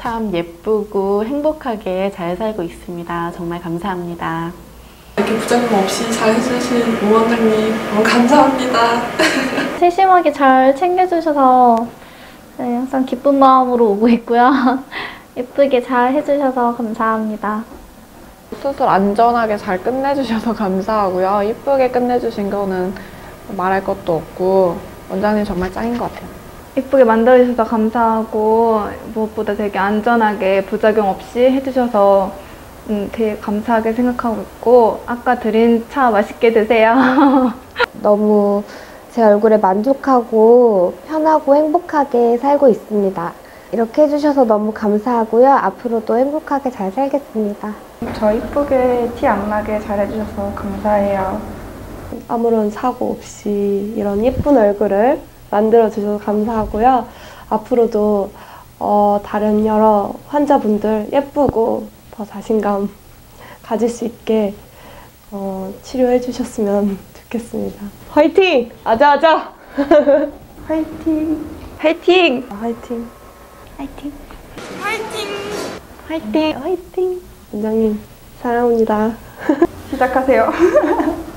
참 예쁘고 행복하게 잘 살고 있습니다. 정말 감사합니다. 이렇게 부작용 없이 잘해주신 오 원장님 너무 감사합니다. 세심하게 잘 챙겨주셔서 네, 항상 기쁜 마음으로 오고 있고요. 예쁘게 잘 해주셔서 감사합니다. 수술 안전하게 잘 끝내주셔서 감사하고요. 예쁘게 끝내주신 거는 말할 것도 없고 원장님 정말 짱인 것 같아요. 예쁘게 만들어주셔서 감사하고 무엇보다 되게 안전하게 부작용 없이 해주셔서 되게 감사하게 생각하고 있고 아까 드린 차 맛있게 드세요. 너무 제 얼굴에 만족하고 편하고 행복하게 살고 있습니다. 이렇게 해주셔서 너무 감사하고요. 앞으로도 행복하게 잘 살겠습니다. 저 이쁘게 티 안 나게 잘해주셔서 감사해요. 아무런 사고 없이 이런 예쁜 얼굴을 만들어주셔서 감사하고요. 앞으로도 다른 여러 환자분들 예쁘고 더 자신감 가질 수 있게 치료해 주셨으면 좋겠습니다. 화이팅! 아자아자! 화이팅! 화이팅! 화이팅! 화이팅! 화이팅! 화이팅! 화이팅! 원장님 사랑합니다. 시작하세요.